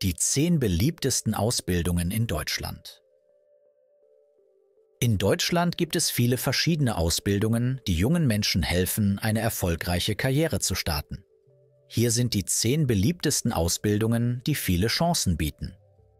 Die 10 beliebtesten Ausbildungen in Deutschland. In Deutschland gibt es viele verschiedene Ausbildungen, die jungen Menschen helfen, eine erfolgreiche Karriere zu starten. Hier sind die 10 beliebtesten Ausbildungen, die viele Chancen bieten.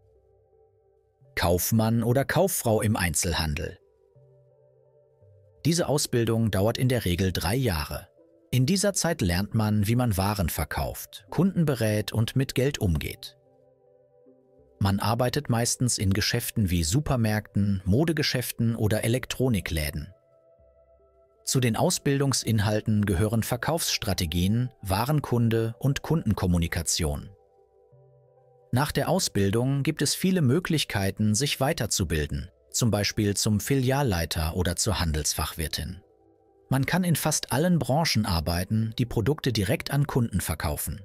Kaufmann oder Kauffrau im Einzelhandel. Diese Ausbildung dauert in der Regel 3 Jahre. In dieser Zeit lernt man, wie man Waren verkauft, Kunden berät und mit Geld umgeht. Man arbeitet meistens in Geschäften wie Supermärkten, Modegeschäften oder Elektronikläden. Zu den Ausbildungsinhalten gehören Verkaufsstrategien, Warenkunde und Kundenkommunikation. Nach der Ausbildung gibt es viele Möglichkeiten, sich weiterzubilden, zum Beispiel zum Filialleiter oder zur Handelsfachwirtin. Man kann in fast allen Branchen arbeiten, die Produkte direkt an Kunden verkaufen.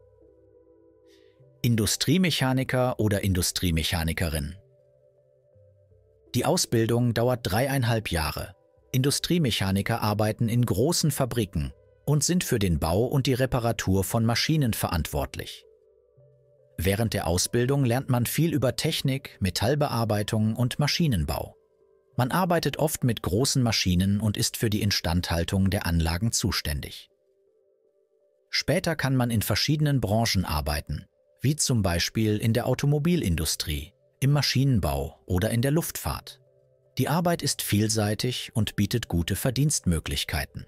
Industriemechaniker oder Industriemechanikerin. Die Ausbildung dauert 3,5 Jahre. Industriemechaniker arbeiten in großen Fabriken und sind für den Bau und die Reparatur von Maschinen verantwortlich. Während der Ausbildung lernt man viel über Technik, Metallbearbeitung und Maschinenbau. Man arbeitet oft mit großen Maschinen und ist für die Instandhaltung der Anlagen zuständig. Später kann man in verschiedenen Branchen arbeiten, wie zum Beispiel in der Automobilindustrie, im Maschinenbau oder in der Luftfahrt. Die Arbeit ist vielseitig und bietet gute Verdienstmöglichkeiten.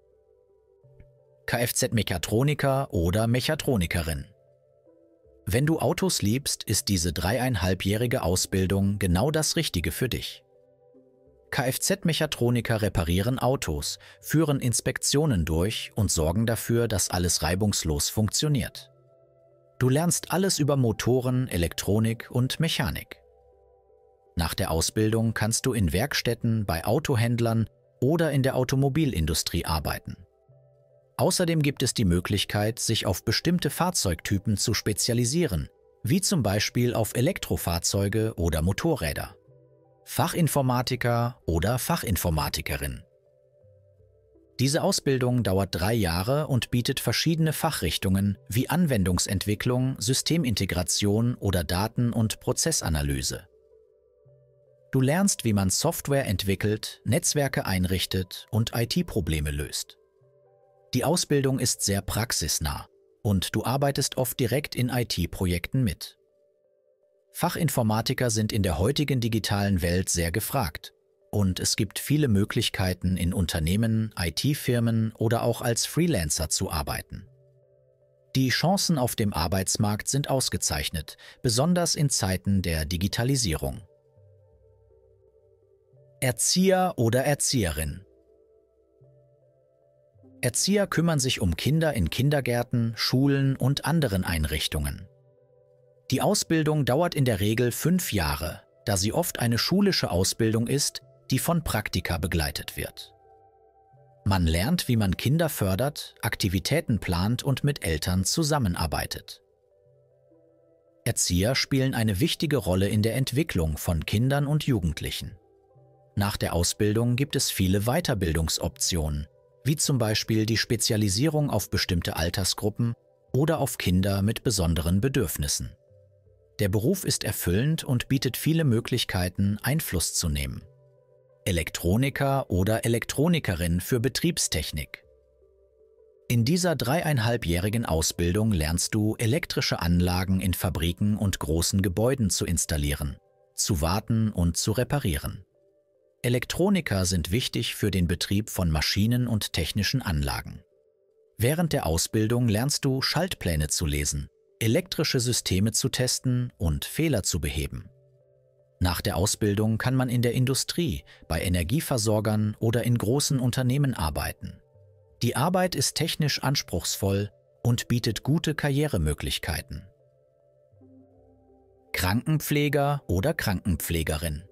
Kfz-Mechatroniker oder Mechatronikerin. Wenn du Autos liebst, ist diese 3,5-jährige Ausbildung genau das Richtige für dich. Kfz-Mechatroniker reparieren Autos, führen Inspektionen durch und sorgen dafür, dass alles reibungslos funktioniert. Du lernst alles über Motoren, Elektronik und Mechanik. Nach der Ausbildung kannst du in Werkstätten, bei Autohändlern oder in der Automobilindustrie arbeiten. Außerdem gibt es die Möglichkeit, sich auf bestimmte Fahrzeugtypen zu spezialisieren, wie zum Beispiel auf Elektrofahrzeuge oder Motorräder. Fachinformatiker oder Fachinformatikerin. Diese Ausbildung dauert 3 Jahre und bietet verschiedene Fachrichtungen wie Anwendungsentwicklung, Systemintegration oder Daten- und Prozessanalyse. Du lernst, wie man Software entwickelt, Netzwerke einrichtet und IT-Probleme löst. Die Ausbildung ist sehr praxisnah und du arbeitest oft direkt in IT-Projekten mit. Fachinformatiker sind in der heutigen digitalen Welt sehr gefragt. Und es gibt viele Möglichkeiten, in Unternehmen, IT-Firmen oder auch als Freelancer zu arbeiten. Die Chancen auf dem Arbeitsmarkt sind ausgezeichnet, besonders in Zeiten der Digitalisierung. Erzieher oder Erzieherin. Erzieher kümmern sich um Kinder in Kindergärten, Schulen und anderen Einrichtungen. Die Ausbildung dauert in der Regel 5 Jahre, da sie oft eine schulische Ausbildung ist, die von Praktika begleitet wird. Man lernt, wie man Kinder fördert, Aktivitäten plant und mit Eltern zusammenarbeitet. Erzieher spielen eine wichtige Rolle in der Entwicklung von Kindern und Jugendlichen. Nach der Ausbildung gibt es viele Weiterbildungsoptionen, wie zum Beispiel die Spezialisierung auf bestimmte Altersgruppen oder auf Kinder mit besonderen Bedürfnissen. Der Beruf ist erfüllend und bietet viele Möglichkeiten, Einfluss zu nehmen. Elektroniker oder Elektronikerin für Betriebstechnik. In dieser 3,5-jährigen Ausbildung lernst du, elektrische Anlagen in Fabriken und großen Gebäuden zu installieren, zu warten und zu reparieren. Elektroniker sind wichtig für den Betrieb von Maschinen und technischen Anlagen. Während der Ausbildung lernst du, Schaltpläne zu lesen, elektrische Systeme zu testen und Fehler zu beheben. Nach der Ausbildung kann man in der Industrie, bei Energieversorgern oder in großen Unternehmen arbeiten. Die Arbeit ist technisch anspruchsvoll und bietet gute Karrieremöglichkeiten. Krankenpfleger oder Krankenpflegerin.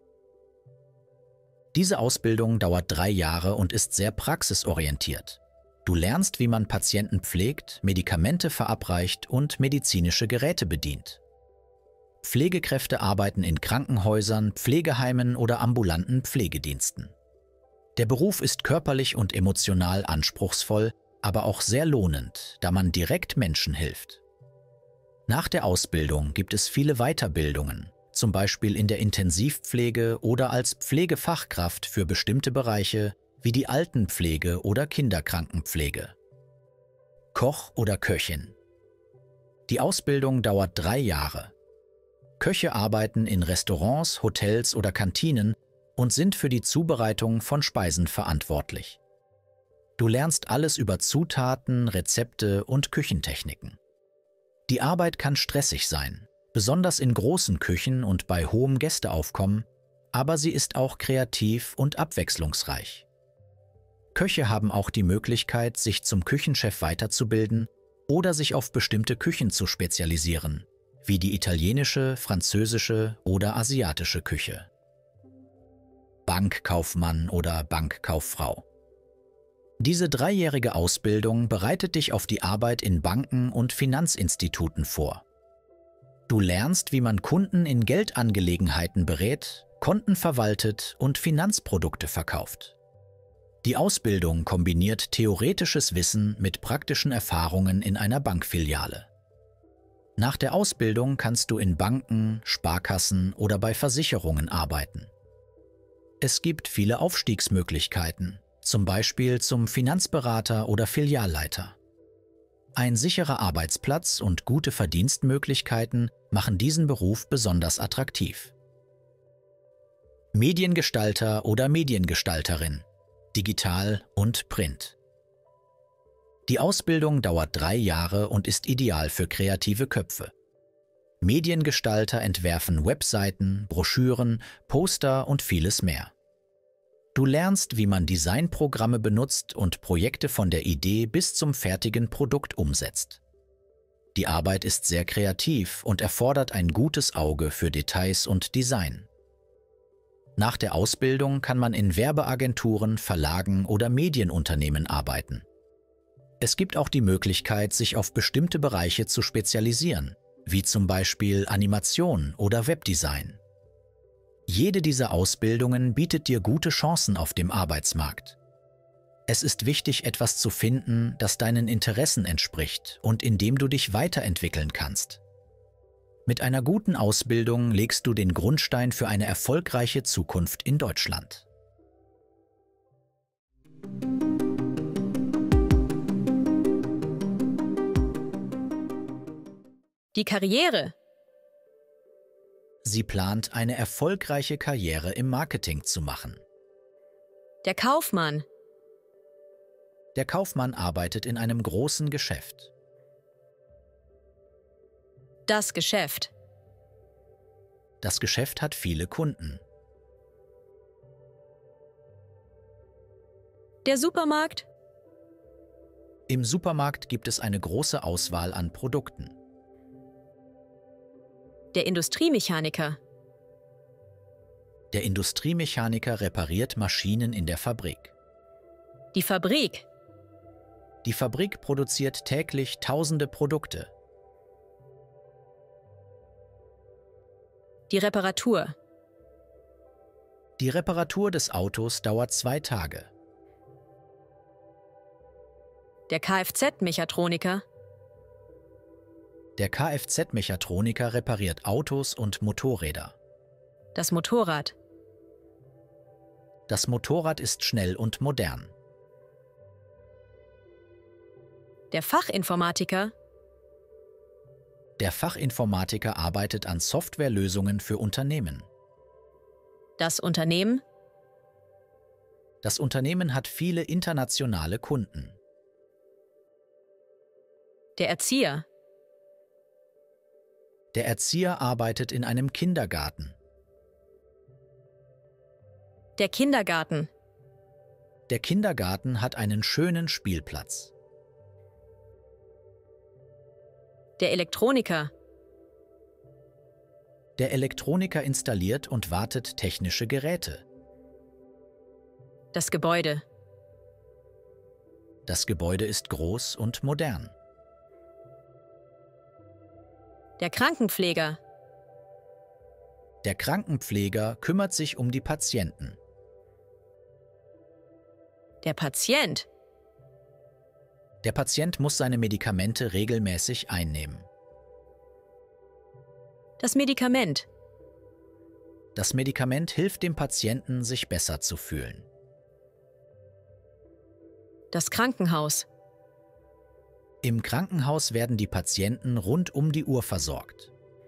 Diese Ausbildung dauert 3 Jahre und ist sehr praxisorientiert. Du lernst, wie man Patienten pflegt, Medikamente verabreicht und medizinische Geräte bedient. Pflegekräfte arbeiten in Krankenhäusern, Pflegeheimen oder ambulanten Pflegediensten. Der Beruf ist körperlich und emotional anspruchsvoll, aber auch sehr lohnend, da man direkt Menschen hilft. Nach der Ausbildung gibt es viele Weiterbildungen, zum Beispiel in der Intensivpflege oder als Pflegefachkraft für bestimmte Bereiche wie die Altenpflege oder Kinderkrankenpflege. Koch oder Köchin. Die Ausbildung dauert 3 Jahre. Köche arbeiten in Restaurants, Hotels oder Kantinen und sind für die Zubereitung von Speisen verantwortlich. Du lernst alles über Zutaten, Rezepte und Küchentechniken. Die Arbeit kann stressig sein, besonders in großen Küchen und bei hohem Gästeaufkommen, aber sie ist auch kreativ und abwechslungsreich. Köche haben auch die Möglichkeit, sich zum Küchenchef weiterzubilden oder sich auf bestimmte Küchen zu spezialisieren, wie die italienische, französische oder asiatische Küche. Bankkaufmann oder Bankkauffrau. Diese 3-jährige Ausbildung bereitet dich auf die Arbeit in Banken und Finanzinstituten vor. Du lernst, wie man Kunden in Geldangelegenheiten berät, Konten verwaltet und Finanzprodukte verkauft. Die Ausbildung kombiniert theoretisches Wissen mit praktischen Erfahrungen in einer Bankfiliale. Nach der Ausbildung kannst du in Banken, Sparkassen oder bei Versicherungen arbeiten. Es gibt viele Aufstiegsmöglichkeiten, zum Beispiel zum Finanzberater oder Filialleiter. Ein sicherer Arbeitsplatz und gute Verdienstmöglichkeiten machen diesen Beruf besonders attraktiv. Mediengestalter oder Mediengestalterin, digital und Print. Die Ausbildung dauert 3 Jahre und ist ideal für kreative Köpfe. Mediengestalter entwerfen Webseiten, Broschüren, Poster und vieles mehr. Du lernst, wie man Designprogramme benutzt und Projekte von der Idee bis zum fertigen Produkt umsetzt. Die Arbeit ist sehr kreativ und erfordert ein gutes Auge für Details und Design. Nach der Ausbildung kann man in Werbeagenturen, Verlagen oder Medienunternehmen arbeiten. Es gibt auch die Möglichkeit, sich auf bestimmte Bereiche zu spezialisieren, wie zum Beispiel Animation oder Webdesign. Jede dieser Ausbildungen bietet dir gute Chancen auf dem Arbeitsmarkt. Es ist wichtig, etwas zu finden, das deinen Interessen entspricht und in dem du dich weiterentwickeln kannst. Mit einer guten Ausbildung legst du den Grundstein für eine erfolgreiche Zukunft in Deutschland. Die Karriere. Sie plant, eine erfolgreiche Karriere im Marketing zu machen. Der Kaufmann. Der Kaufmann arbeitet in einem großen Geschäft. Das Geschäft. Das Geschäft hat viele Kunden. Der Supermarkt. Im Supermarkt gibt es eine große Auswahl an Produkten. Der Industriemechaniker. Der Industriemechaniker repariert Maschinen in der Fabrik. Die Fabrik. Die Fabrik produziert täglich tausende Produkte. Die Reparatur. Die Reparatur des Autos dauert 2 Tage. Der Kfz-Mechatroniker. Der Kfz-Mechatroniker repariert Autos und Motorräder. Das Motorrad. Das Motorrad ist schnell und modern. Der Fachinformatiker. Der Fachinformatiker arbeitet an Softwarelösungen für Unternehmen. Das Unternehmen. Das Unternehmen hat viele internationale Kunden. Der Erzieher. Der Erzieher arbeitet in einem Kindergarten. Der Kindergarten. Der Kindergarten hat einen schönen Spielplatz. Der Elektroniker. Der Elektroniker installiert und wartet technische Geräte. Das Gebäude. Das Gebäude ist groß und modern. Der Krankenpfleger. Der Krankenpfleger kümmert sich um die Patienten. Der Patient. Der Patient muss seine Medikamente regelmäßig einnehmen. Das Medikament. Das Medikament hilft dem Patienten, sich besser zu fühlen. Das Krankenhaus. Im Krankenhaus werden die Patienten rund um die Uhr versorgt.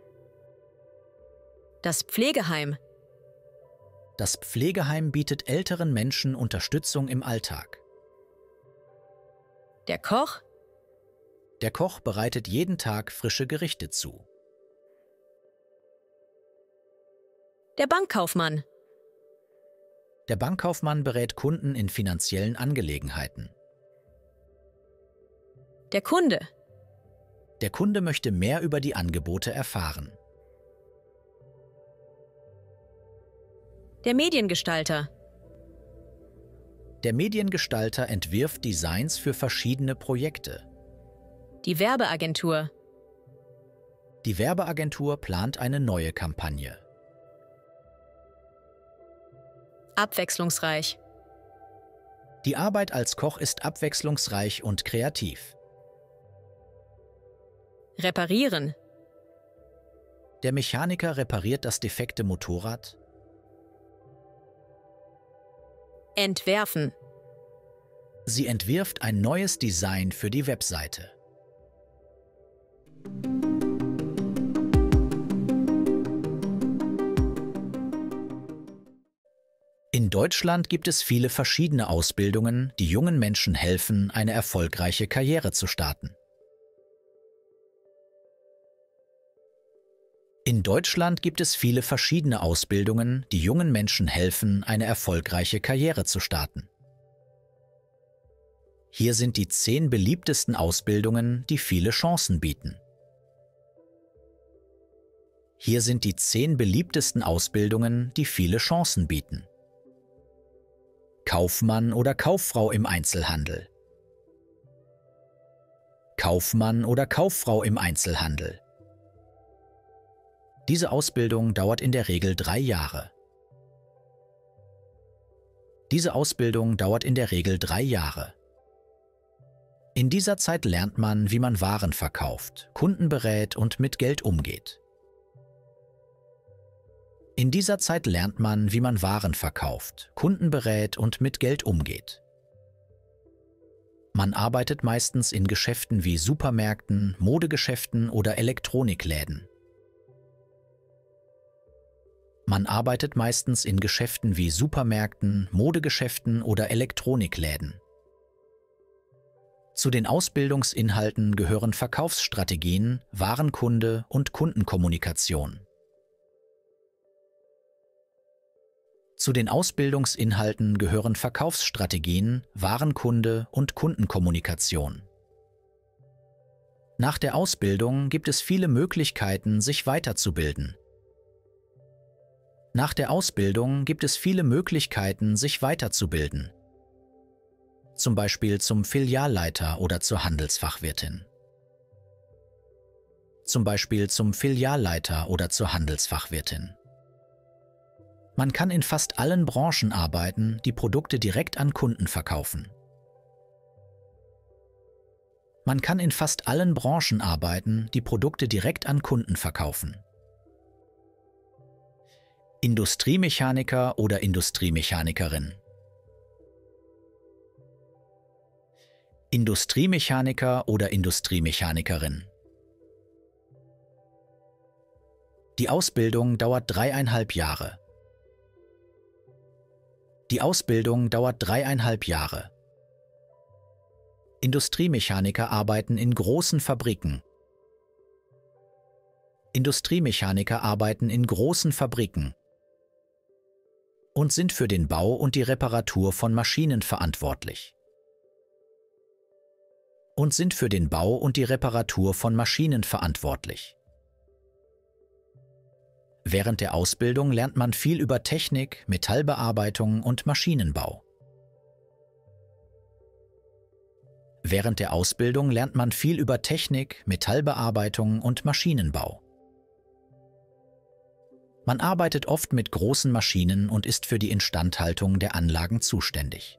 Das Pflegeheim. Das Pflegeheim bietet älteren Menschen Unterstützung im Alltag. Der Koch. Der Koch bereitet jeden Tag frische Gerichte zu. Der Bankkaufmann. Der Bankkaufmann berät Kunden in finanziellen Angelegenheiten. Der Kunde. Der Kunde möchte mehr über die Angebote erfahren. Der Mediengestalter. Der Mediengestalter entwirft Designs für verschiedene Projekte. Die Werbeagentur. Die Werbeagentur plant eine neue Kampagne. Abwechslungsreich. Die Arbeit als Koch ist abwechslungsreich und kreativ. Reparieren. Der Mechaniker repariert das defekte Motorrad. Entwerfen. Sie entwirft ein neues Design für die Webseite. In Deutschland gibt es viele verschiedene Ausbildungen, die jungen Menschen helfen, eine erfolgreiche Karriere zu starten. In Deutschland gibt es viele verschiedene Ausbildungen, die jungen Menschen helfen, eine erfolgreiche Karriere zu starten. Hier sind die 10 beliebtesten Ausbildungen, die viele Chancen bieten. Hier sind die 10 beliebtesten Ausbildungen, die viele Chancen bieten. Kaufmann oder Kauffrau im Einzelhandel. Kaufmann oder Kauffrau im Einzelhandel. Diese Ausbildung dauert in der Regel 3 Jahre. Diese Ausbildung dauert in der Regel 3 Jahre. In dieser Zeit lernt man, wie man Waren verkauft, Kunden berät und mit Geld umgeht. In dieser Zeit lernt man, wie man Waren verkauft, Kunden berät und mit Geld umgeht. Man arbeitet meistens in Geschäften wie Supermärkten, Modegeschäften oder Elektronikläden. Man arbeitet meistens in Geschäften wie Supermärkten, Modegeschäften oder Elektronikläden. Zu den Ausbildungsinhalten gehören Verkaufsstrategien, Warenkunde und Kundenkommunikation. Zu den Ausbildungsinhalten gehören Verkaufsstrategien, Warenkunde und Kundenkommunikation. Nach der Ausbildung gibt es viele Möglichkeiten, sich weiterzubilden. Nach der Ausbildung gibt es viele Möglichkeiten, sich weiterzubilden. Zum Beispiel zum Filialleiter oder zur Handelsfachwirtin. Zum Beispiel zum Filialleiter oder zur Handelsfachwirtin. Man kann in fast allen Branchen arbeiten, die Produkte direkt an Kunden verkaufen. Man kann in fast allen Branchen arbeiten, die Produkte direkt an Kunden verkaufen. Industriemechaniker oder Industriemechanikerin. Industriemechaniker oder Industriemechanikerin. Die Ausbildung dauert 3,5 Jahre. Die Ausbildung dauert 3,5 Jahre. Industriemechaniker arbeiten in großen Fabriken. Industriemechaniker arbeiten in großen Fabriken und sind für den Bau und die Reparatur von Maschinen verantwortlich. Und sind für den Bau und die Reparatur von Maschinen verantwortlich. Während der Ausbildung lernt man viel über Technik, Metallbearbeitung und Maschinenbau. Während der Ausbildung lernt man viel über Technik, Metallbearbeitung und Maschinenbau. Man arbeitet oft mit großen Maschinen und ist für die Instandhaltung der Anlagen zuständig.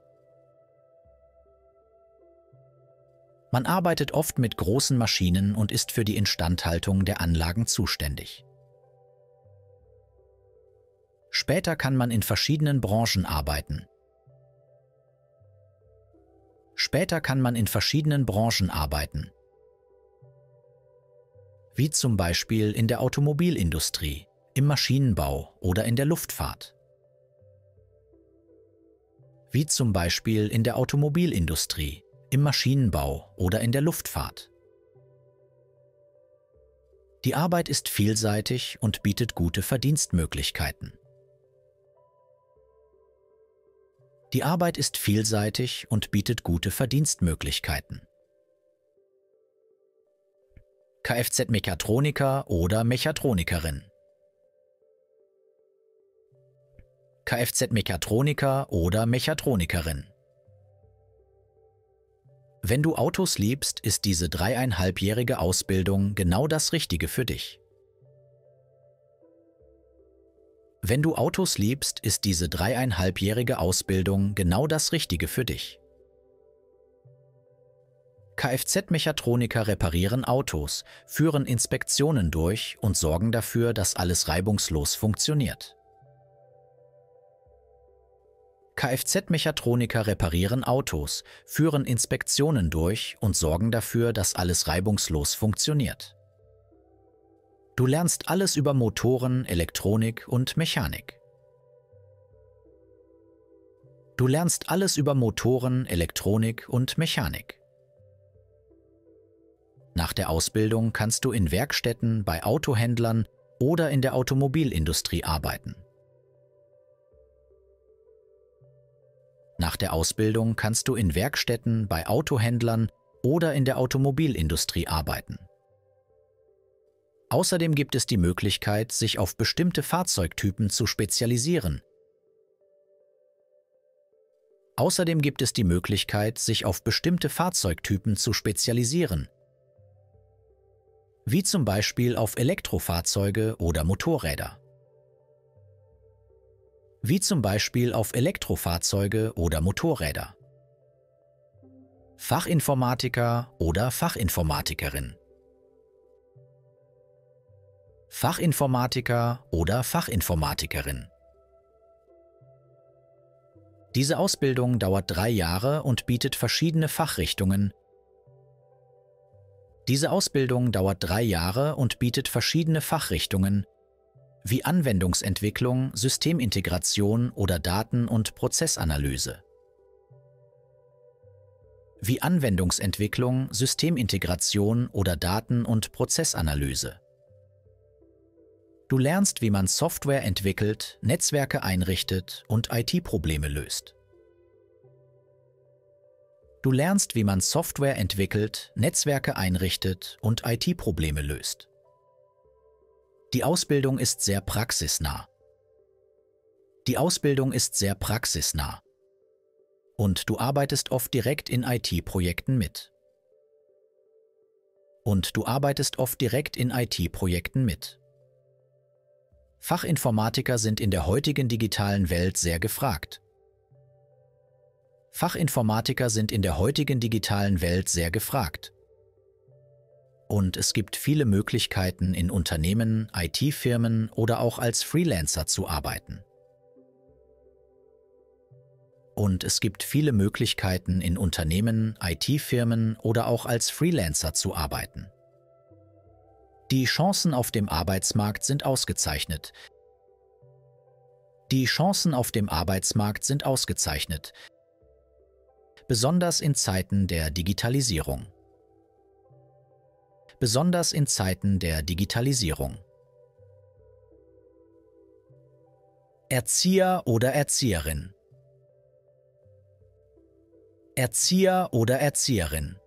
Man arbeitet oft mit großen Maschinen und ist für die Instandhaltung der Anlagen zuständig. Später kann man in verschiedenen Branchen arbeiten. Später kann man in verschiedenen Branchen arbeiten. Wie zum Beispiel in der Automobilindustrie, im Maschinenbau oder in der Luftfahrt. Wie zum Beispiel in der Automobilindustrie, im Maschinenbau oder in der Luftfahrt. Die Arbeit ist vielseitig und bietet gute Verdienstmöglichkeiten. Die Arbeit ist vielseitig und bietet gute Verdienstmöglichkeiten. Kfz-Mechatroniker oder Mechatronikerin. Kfz-Mechatroniker oder Mechatronikerin. Wenn du Autos liebst, ist diese 3,5-jährige Ausbildung genau das Richtige für dich. Wenn du Autos liebst, ist diese 3,5-jährige Ausbildung genau das Richtige für dich. Kfz-Mechatroniker reparieren Autos, führen Inspektionen durch und sorgen dafür, dass alles reibungslos funktioniert. Kfz-Mechatroniker reparieren Autos, führen Inspektionen durch und sorgen dafür, dass alles reibungslos funktioniert. Du lernst alles über Motoren, Elektronik und Mechanik. Du lernst alles über Motoren, Elektronik und Mechanik. Nach der Ausbildung kannst du in Werkstätten, bei Autohändlern oder in der Automobilindustrie arbeiten. Nach der Ausbildung kannst du in Werkstätten, bei Autohändlern oder in der Automobilindustrie arbeiten. Außerdem gibt es die Möglichkeit, sich auf bestimmte Fahrzeugtypen zu spezialisieren. Außerdem gibt es die Möglichkeit, sich auf bestimmte Fahrzeugtypen zu spezialisieren, wie zum Beispiel auf Elektrofahrzeuge oder Motorräder. Wie zum Beispiel auf Elektrofahrzeuge oder Motorräder. Fachinformatiker oder Fachinformatikerin. Fachinformatiker oder Fachinformatikerin. Diese Ausbildung dauert 3 Jahre und bietet verschiedene Fachrichtungen. Diese Ausbildung dauert 3 Jahre und bietet verschiedene Fachrichtungen, wie Anwendungsentwicklung, Systemintegration oder Daten- und Prozessanalyse. Wie Anwendungsentwicklung, Systemintegration oder Daten- und Prozessanalyse. Du lernst, wie man Software entwickelt, Netzwerke einrichtet und IT-Probleme löst. Du lernst, wie man Software entwickelt, Netzwerke einrichtet und IT-Probleme löst. Die Ausbildung ist sehr praxisnah. Die Ausbildung ist sehr praxisnah. Und du arbeitest oft direkt in IT-Projekten mit. Und du arbeitest oft direkt in IT-Projekten mit. Fachinformatiker sind in der heutigen digitalen Welt sehr gefragt. Fachinformatiker sind in der heutigen digitalen Welt sehr gefragt. Und es gibt viele Möglichkeiten, in Unternehmen, IT-Firmen oder auch als Freelancer zu arbeiten. Und es gibt viele Möglichkeiten, in Unternehmen, IT-Firmen oder auch als Freelancer zu arbeiten. Die Chancen auf dem Arbeitsmarkt sind ausgezeichnet. Die Chancen auf dem Arbeitsmarkt sind ausgezeichnet, besonders in Zeiten der Digitalisierung. Besonders in Zeiten der Digitalisierung. Erzieher oder Erzieherin. Erzieher oder Erzieherin.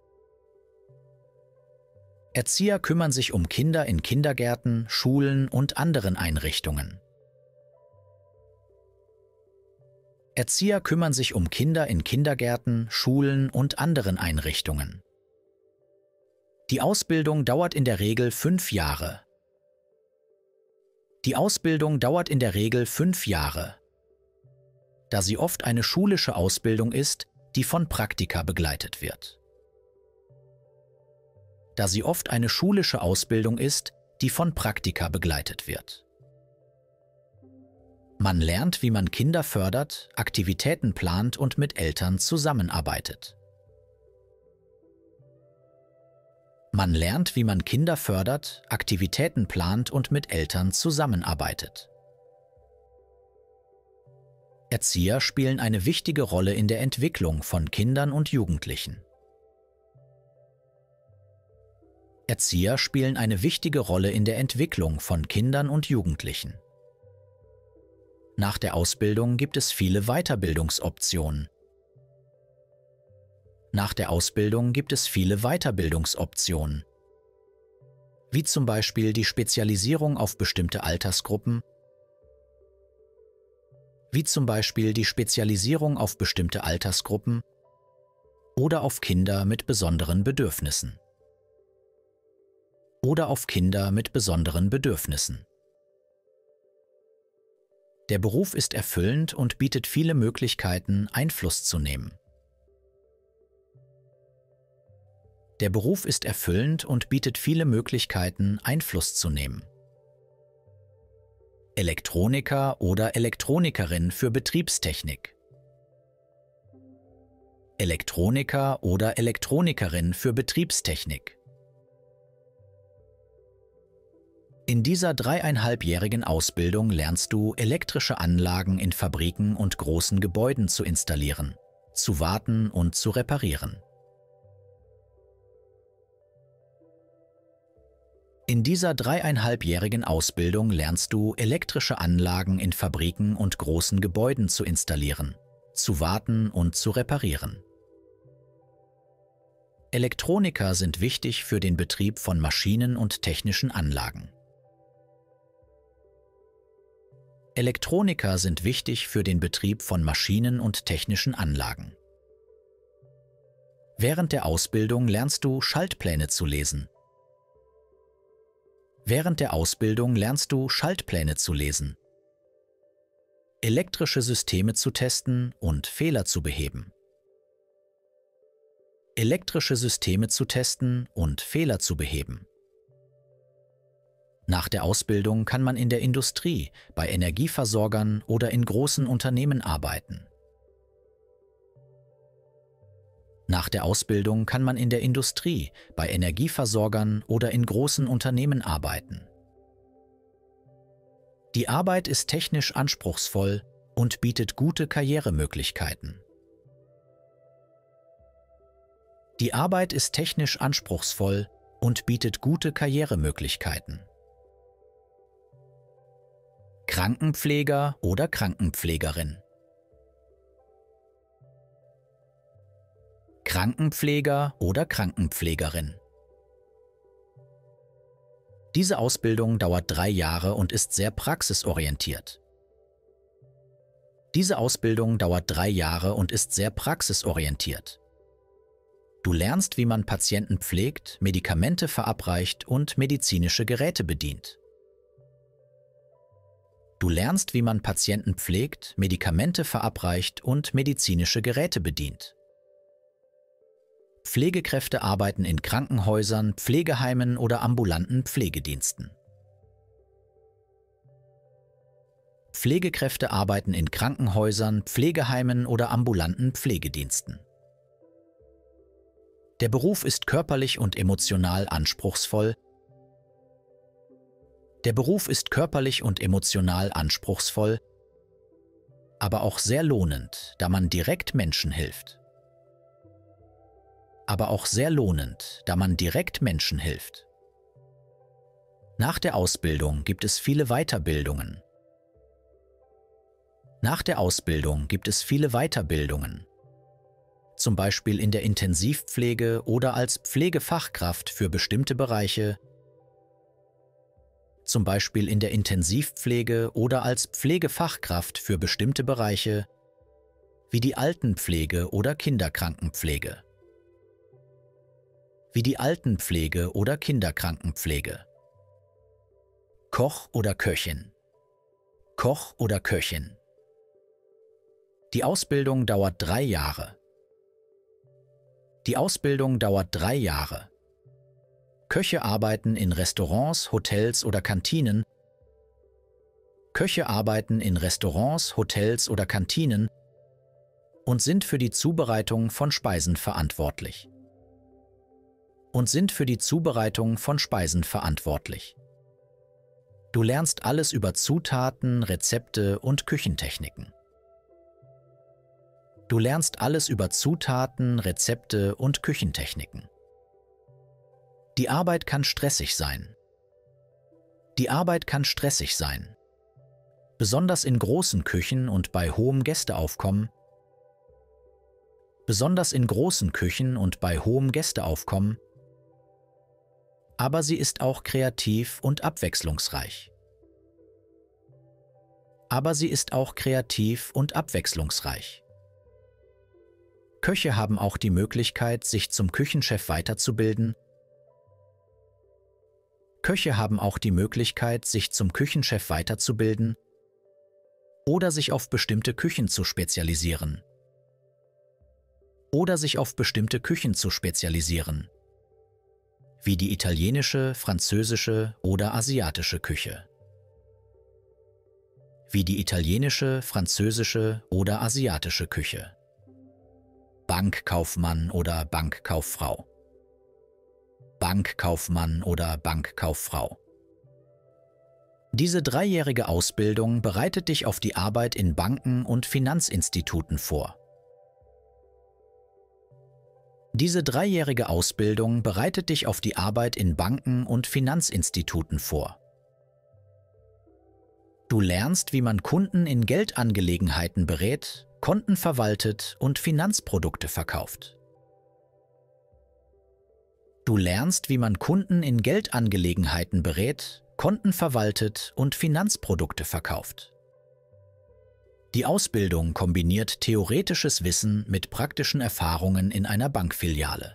Erzieher kümmern sich um Kinder in Kindergärten, Schulen und anderen Einrichtungen. Erzieher kümmern sich um Kinder in Kindergärten, Schulen und anderen Einrichtungen. Die Ausbildung dauert in der Regel 5 Jahre. Die Ausbildung dauert in der Regel 5 Jahre, da sie oft eine schulische Ausbildung ist, die von Praktika begleitet wird. Da sie oft eine schulische Ausbildung ist, die von Praktika begleitet wird. Man lernt, wie man Kinder fördert, Aktivitäten plant und mit Eltern zusammenarbeitet. Man lernt, wie man Kinder fördert, Aktivitäten plant und mit Eltern zusammenarbeitet. Erzieher spielen eine wichtige Rolle in der Entwicklung von Kindern und Jugendlichen. Erzieher spielen eine wichtige Rolle in der Entwicklung von Kindern und Jugendlichen. Nach der Ausbildung gibt es viele Weiterbildungsoptionen. Nach der Ausbildung gibt es viele Weiterbildungsoptionen, wie zum Beispiel die Spezialisierung auf bestimmte Altersgruppen, oder auf Kinder mit besonderen Bedürfnissen. Der Beruf ist erfüllend und bietet viele Möglichkeiten, Einfluss zu nehmen. Der Beruf ist erfüllend und bietet viele Möglichkeiten, Einfluss zu nehmen. Elektroniker oder Elektronikerin für Betriebstechnik. Elektroniker oder Elektronikerin für Betriebstechnik. In dieser 3,5-jährigen Ausbildung lernst du, elektrische Anlagen in Fabriken und großen Gebäuden zu installieren, zu warten und zu reparieren. In dieser 3,5-jährigen Ausbildung lernst du, elektrische Anlagen in Fabriken und großen Gebäuden zu installieren, zu warten und zu reparieren. Elektroniker sind wichtig für den Betrieb von Maschinen und technischen Anlagen. Elektroniker sind wichtig für den Betrieb von Maschinen und technischen Anlagen. Während der Ausbildung lernst du, Schaltpläne zu lesen. Elektrische Systeme zu testen und Fehler zu beheben. Nach der Ausbildung kann man in der Industrie, bei Energieversorgern oder in großen Unternehmen arbeiten. Die Arbeit ist technisch anspruchsvoll und bietet gute Karrieremöglichkeiten. Krankenpfleger oder Krankenpflegerin. Diese Ausbildung dauert 3 Jahre und ist sehr praxisorientiert. Du lernst, wie man Patienten pflegt, Medikamente verabreicht und medizinische Geräte bedient. Pflegekräfte arbeiten in Krankenhäusern, Pflegeheimen oder ambulanten Pflegediensten. Der Beruf ist körperlich und emotional anspruchsvoll, aber auch sehr lohnend, da man direkt Menschen hilft. Nach der Ausbildung gibt es viele Weiterbildungen. Zum Beispiel in der Intensivpflege oder als Pflegefachkraft für bestimmte Bereiche, wie die Altenpflege oder Kinderkrankenpflege. Koch oder Köchin. Die Ausbildung dauert 3 Jahre. Köche arbeiten in Restaurants, Hotels oder Kantinen Köche arbeiten in Restaurants, Hotels oder Kantinen und sind für die Zubereitung von Speisen verantwortlich. Du lernst alles über Zutaten, Rezepte und Küchentechniken. Die Arbeit kann stressig sein. Besonders in großen Küchen und bei hohem Gästeaufkommen. Aber sie ist auch kreativ und abwechslungsreich. Köche haben auch die Möglichkeit, sich zum Küchenchef weiterzubilden oder sich auf bestimmte Küchen zu spezialisieren. Wie die italienische, französische oder asiatische Küche. Bankkaufmann oder Bankkauffrau. Diese dreijährige Ausbildung bereitet dich auf die Arbeit in Banken und Finanzinstituten vor. Du lernst, wie man Kunden in Geldangelegenheiten berät, Konten verwaltet und Finanzprodukte verkauft. Die Ausbildung kombiniert theoretisches Wissen mit praktischen Erfahrungen in einer Bankfiliale.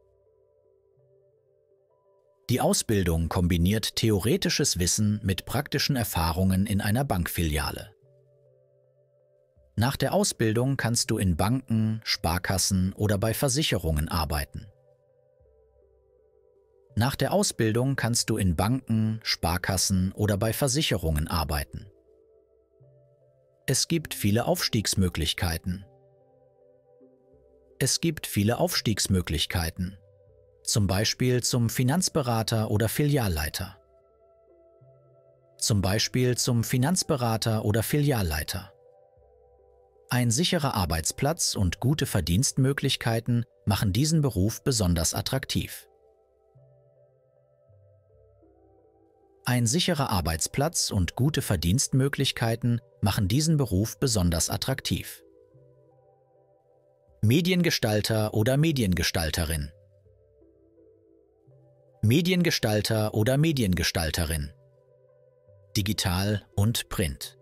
Nach der Ausbildung kannst du in Banken, Sparkassen oder bei Versicherungen arbeiten. Es gibt viele Aufstiegsmöglichkeiten. Zum Beispiel zum Finanzberater oder Filialleiter. Ein sicherer Arbeitsplatz und gute Verdienstmöglichkeiten machen diesen Beruf besonders attraktiv. Mediengestalter oder Mediengestalterin. Digital und Print.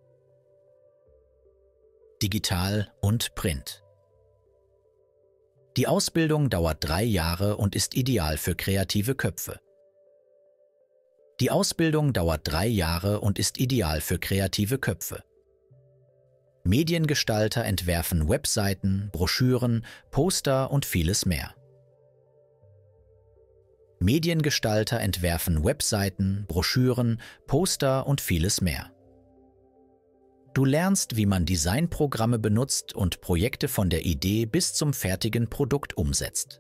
Die Ausbildung dauert 3 Jahre und ist ideal für kreative Köpfe. Mediengestalter entwerfen Webseiten, Broschüren, Poster und vieles mehr. Du lernst, wie man Designprogramme benutzt und Projekte von der Idee bis zum fertigen Produkt umsetzt.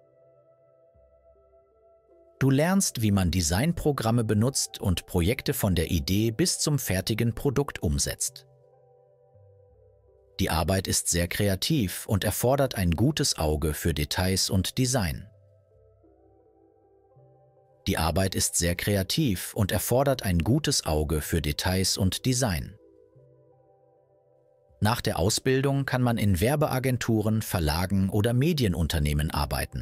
Die Arbeit ist sehr kreativ und erfordert ein gutes Auge für Details und Design. Nach der Ausbildung kann man in Werbeagenturen, Verlagen oder Medienunternehmen arbeiten.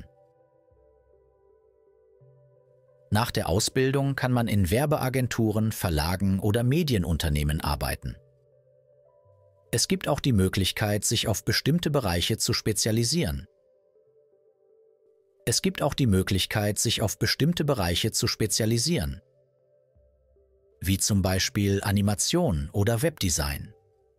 Es gibt auch die Möglichkeit, sich auf bestimmte Bereiche zu spezialisieren. Wie zum Beispiel Animation oder Webdesign.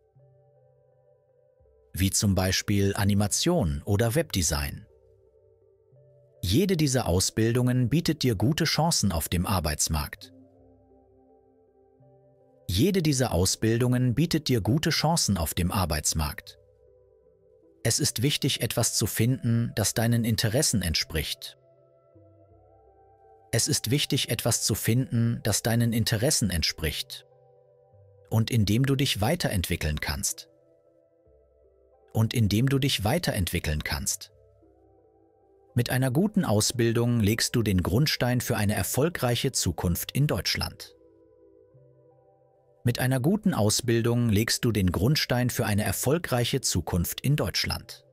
Jede dieser Ausbildungen bietet dir gute Chancen auf dem Arbeitsmarkt. Jede dieser Ausbildungen bietet dir gute Chancen auf dem Arbeitsmarkt. Es ist wichtig, etwas zu finden, das deinen Interessen entspricht. Es ist wichtig, etwas zu finden, das deinen Interessen entspricht und in dem du dich weiterentwickeln kannst. Mit einer guten Ausbildung legst du den Grundstein für eine erfolgreiche Zukunft in Deutschland. Mit einer guten Ausbildung legst du den Grundstein für eine erfolgreiche Zukunft in Deutschland.